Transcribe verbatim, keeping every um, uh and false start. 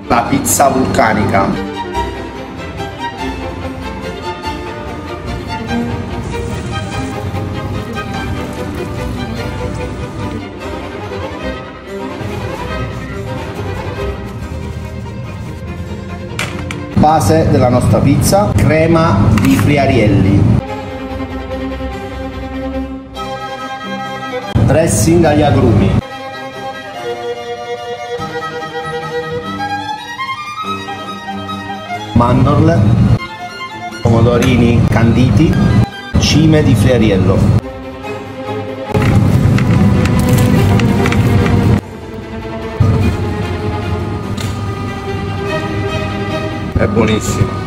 La pizza vulcanica. Base della nostra pizza, crema di friarielli, dressing agli agrumi, mandorle, pomodorini canditi, cime di friariello. È buonissimo.